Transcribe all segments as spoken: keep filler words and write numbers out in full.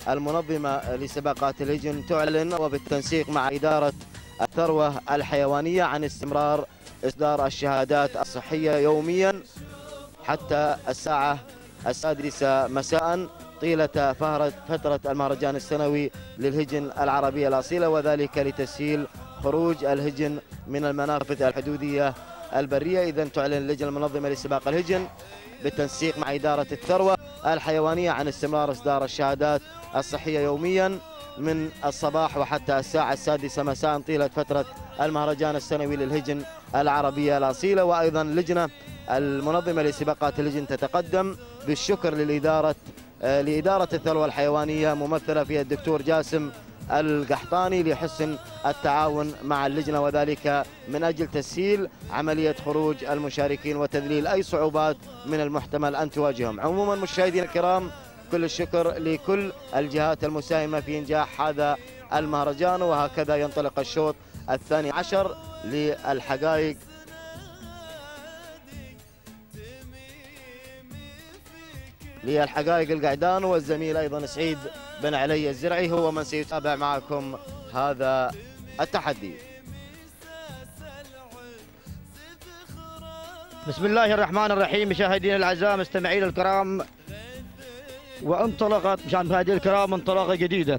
المنظمة لسباقات الهجن تعلن وبالتنسيق مع إدارة الثروة الحيوانية عن استمرار إصدار الشهادات الصحية يوميا حتى الساعة السادسة مساء طيلة فترة المهرجان السنوي للهجن العربية الأصيلة، وذلك لتسهيل خروج الهجن من المنافذ الحدودية البرية. إذن تعلن اللجنة المنظمة لسباق الهجن بالتنسيق مع إدارة الثروة الحيوانية عن استمرار إصدار الشهادات الصحية يوميا من الصباح وحتى الساعة السادسة مساء طيلة فترة المهرجان السنوي للهجن العربية الأصيلة. وأيضا اللجنة المنظمة لسباقات الهجن تتقدم بالشكر للإدارة لإدارة الثروة الحيوانية ممثلة في الدكتور جاسم القحطاني لحسن التعاون مع اللجنة، وذلك من أجل تسهيل عملية خروج المشاركين وتذليل أي صعوبات من المحتمل أن تواجههم. عموما مشاهدينا الكرام، كل الشكر لكل الجهات المساهمة في إنجاح هذا المهرجان، وهكذا ينطلق الشوط الثاني عشر للحقائق للحقائق القعدان، والزميل أيضا سعيد بن علي الزرعي هو من سيتابع معكم هذا التحدي. بسم الله الرحمن الرحيم. مشاهدينا الاعزاء مستمعينا الكرام، وانطلقت مشاهدينا الكرام انطلاقه جديده،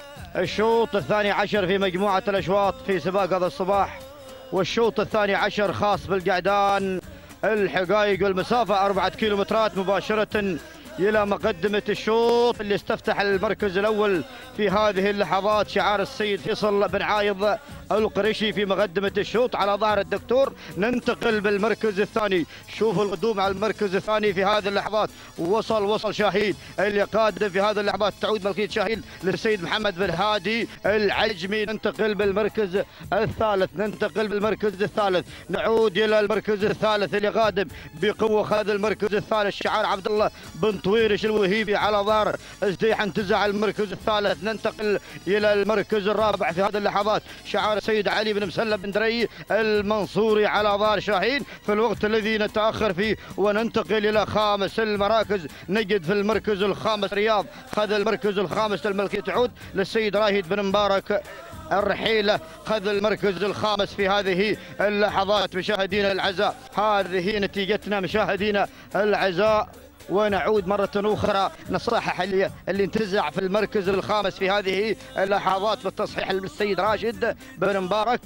الشوط الثاني عشر في مجموعه الاشواط في سباق هذا الصباح، والشوط الثاني عشر خاص بالقعدان. الحقائق والمسافه أربعة كيلومترات مباشره إلى مقدمة الشوط اللي استفتح المركز الأول في هذه اللحظات شعار السيد فيصل بن عايض القريشي في مقدمة الشوط على ظهر الدكتور. ننتقل بالمركز الثاني، شوفوا القدوم على المركز الثاني في هذه اللحظات. وصل وصل شاهين اللي قادم في هذه اللحظات، تعود ملكية شاهين للسيد محمد بن هادي العجمي. ننتقل بالمركز الثالث، ننتقل بالمركز الثالث، نعود إلى المركز الثالث اللي قادم بقوة. خذ المركز الثالث شعار عبد الله بن طويرش الوهيبي على ظهر ازديح انتزع المركز الثالث. ننتقل الى المركز الرابع في هذه اللحظات، شعار السيد علي بن مسلم بن دري المنصوري على ظهر شاهين في الوقت الذي نتاخر فيه. وننتقل الى خامس المراكز، نجد في المركز الخامس رياض خذ المركز الخامس الملكي تعود للسيد راهيد بن مبارك الرحيلة خذ المركز الخامس في هذه اللحظات. مشاهدينا الاعزاء، هذه نتيجتنا مشاهدينا الاعزاء، ونعود مرة أخرى نصحح اللي, اللي انتزع في المركز الخامس في هذه اللحظات بالتصحيح للسيد راشد بن مبارك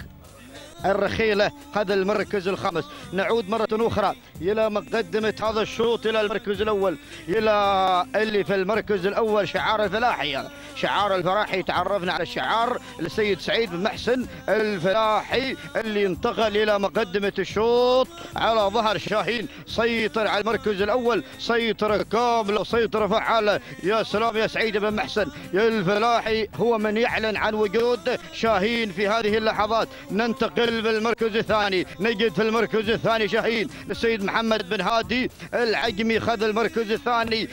الرخيلة خذ المركز الخامس. نعود مرة أخرى إلى مقدمة هذا الشوط إلى المركز الأول، إلى اللي في المركز الأول شعار الفلاحي. شعار الفلاحي تعرفنا على الشعار السيد سعيد بن محسن الفلاحي اللي انتقل إلى مقدمة الشوط على ظهر شاهين. سيطر على المركز الأول سيطرة كاملة وسيطرة فعالة. يا سلام يا سعيد بن محسن الفلاحي هو من يعلن عن وجود شاهين في هذه اللحظات. ننتقل بالمركز الثاني، نجد في المركز الثاني شاهين السيد محمد بن هادي العجمي خذ المركز الثاني،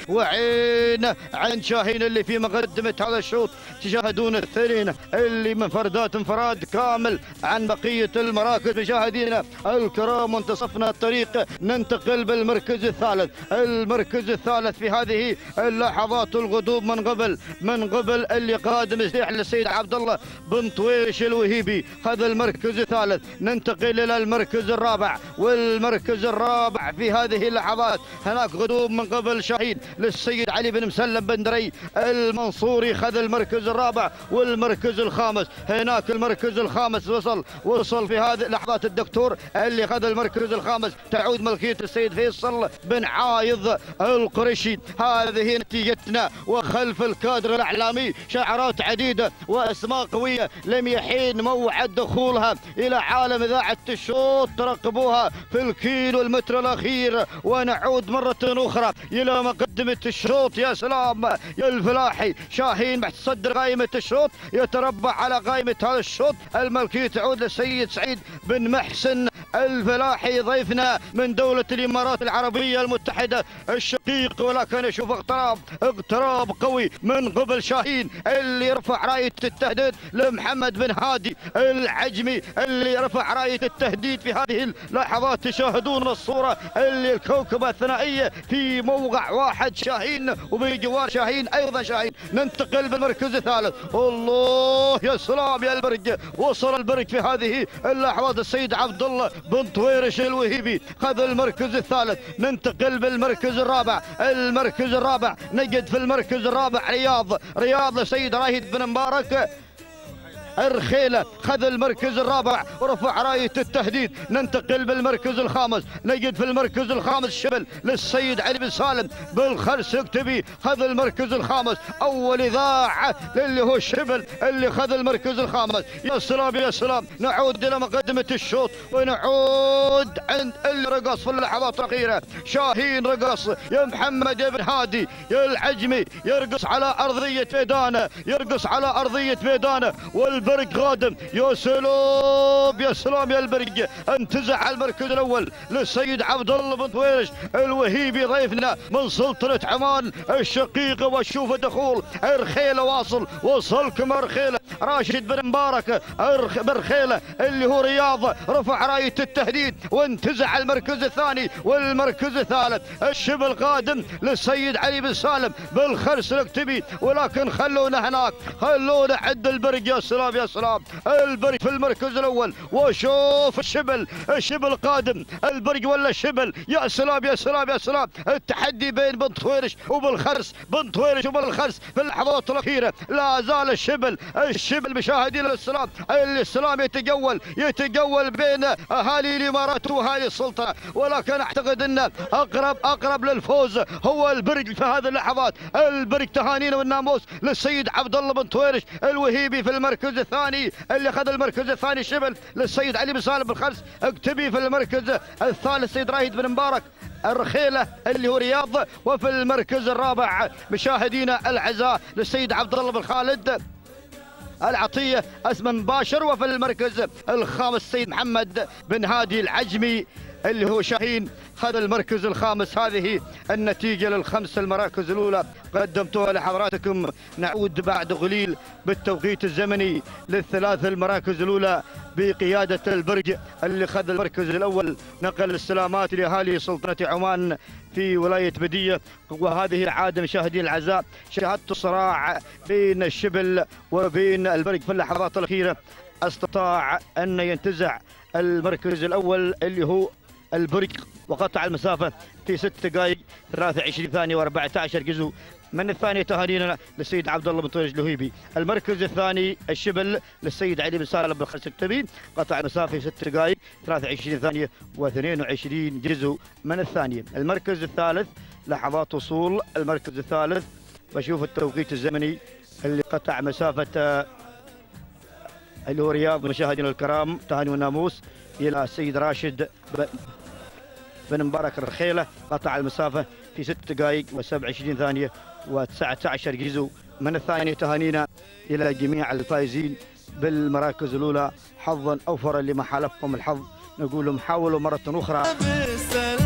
وعين عند شاهين اللي في مقدمة هذا الشوط. تشاهدون الثرين اللي من فردات انفراد كامل عن بقية المراكز. مشاهدينا الكرام، منتصفنا الطريق، ننتقل بالمركز الثالث. المركز الثالث في هذه اللحظات الغضوب من قبل من قبل اللي قادم يزيح للسيد عبد الله بن طويش الوهيبي خذ المركز الثالث. ننتقل الى المركز الرابع، والمركز الرابع في هذه اللحظات هناك غضوب من قبل شاهين للسيد علي بن مسلم بن دري المنصوري خذ المركز الرابع. والمركز الخامس هناك المركز الخامس وصل وصل في هذه اللحظات الدكتور اللي خذ المركز الخامس. تعود ملكية السيد فيصل بن عايض القريشي. هذه نتيجتنا، وخلف الكادر الاعلامي شعارات عديده واسماء قويه لم يحين موعد دخولها الى عالم اذاعه الشوط. ترقبوها في الكيلو المتر الاخير. ونعود مره اخرى الى مقدمه الشوط. يا سلام يا الفلاحي شاهين محتصدر قائمه الشوط، يتربع على قائمه هذا الشوط. الملكيه تعود للسيد سعيد بن محسن الفلاحي ضيفنا من دوله الامارات العربيه المتحده الشقيق، ولكن اشوف اقتراب اقتراب قوي من قبل شاهين اللي يرفع رايه التهديد لمحمد بن هادي العجمي اللي رفع رايه التهديد في هذه اللحظات. تشاهدون الصوره اللي الكوكبه الثنائيه في موقع واحد بعد شاهين وبجوار شاهين ايضا شاهين. ننتقل بالمركز الثالث. الله يا سلام يا البرق، وصل البرق في هذه اللحظات. السيد عبد الله بن طويرش الوهيبي خذ المركز الثالث. ننتقل بالمركز الرابع. المركز الرابع نجد في المركز الرابع رياض رياض السيد راهيد بن مبارك الرخيلة خذ المركز الرابع ورفع راية التهديد. ننتقل بالمركز الخامس. نجد في المركز الخامس شبل للسيد علي بن سالم بالخرس اكتبي خذ المركز الخامس. أول إذاعة اللي هو الشبل اللي خذ المركز الخامس. يا سلام يا سلام. نعود إلى مقدمة الشوط ونعود عند اللي رقص في اللحظات الأخيرة. شاهين رقص يا محمد بن هادي يا العجمي يرقص على أرضية ميدانه يرقص على أرضية ميدانه والب البرق غادم. يا سلام يا سلام يا البرق. انتزع المركز الاول للسيد عبد الله بن طويرش الوهيبي ضيفنا من سلطنه عمان الشقيقه. وشوف دخول الرخيله واصل وصلكم الرخيله راشد بن مبارك برخيله اللي هو رياض رفع رايه التهديد وانتزع المركز الثاني والمركز الثالث. الشبل قادم للسيد علي بن سالم بالخرس الاكتبي ولكن خلونا هناك خلونا عند البرق. يا سلام يا سلام. البرق في المركز الاول وشوف الشبل الشبل قادم البرق ولا الشبل. يا سلام يا سلام يا سلام. التحدي بين بن طويرش وبالخرس بن طويرش وبالخرس في اللحظات الاخيره. لا زال الشبل الشبل مشاهدين الاسلام الاسلام يتجول يتجول بين اهالي الامارات واهالي السلطنه ولكن اعتقد ان اقرب اقرب للفوز هو البرق في هذه اللحظات. البرق تهانينا والناموس للسيد عبد الله بن طويرش الوهيبي في المركز الثاني اللي اخذ المركز الثاني شبل للسيد علي بن سالم بالخرس اكتبي في المركز الثالث السيد راهيد بن مبارك الرخيله اللي هو رياض. وفي المركز الرابع مشاهدينا الاعزاء للسيد عبد الله بن خالد العطيه اسم مباشر. وفي المركز الخامس السيد محمد بن هادي العجمي اللي هو شاهين خذ المركز الخامس. هذه النتيجة للخمس المراكز الأولى قدمتها لحضراتكم. نعود بعد قليل بالتوقيت الزمني للثلاث المراكز الأولى بقيادة البرق اللي خذ المركز الأول. نقل السلامات لأهالي سلطنة عمان في ولاية بدية. وهذه العادة مشاهدين الأعزاء شاهدت صراع بين الشبل وبين البرق في اللحظات الأخيرة. استطاع أن ينتزع المركز الأول اللي هو البرق وقطع المسافة في ست دقائق ثلاثة وعشرين ثانية وأربعة عشر جزء من الثانية. تهانينا للسيد عبد الله بن طويرش الوهيبي. المركز الثاني الشبل للسيد علي بن سالم بالخرس اكتبي قطع المسافة في ست دقائق ثلاثة وعشرين ثانية واثنين وعشرين جزء من الثانية. المركز الثالث لحظات وصول المركز الثالث بشوف التوقيت الزمني اللي قطع مسافة اللي هو رياض. مشاهدينا الكرام تهاني والناموس الى السيد راشد بن مبارك الرخيله قطع المسافه في ست دقائق وسبع وعشرين ثانيه وتسعة عشر جزء من الثانيه. تهانينا الى جميع الفائزين بالمراكز الاولى. حظا اوفر لما حالفكم الحظ. نقول لهم حاولوا مره اخرى.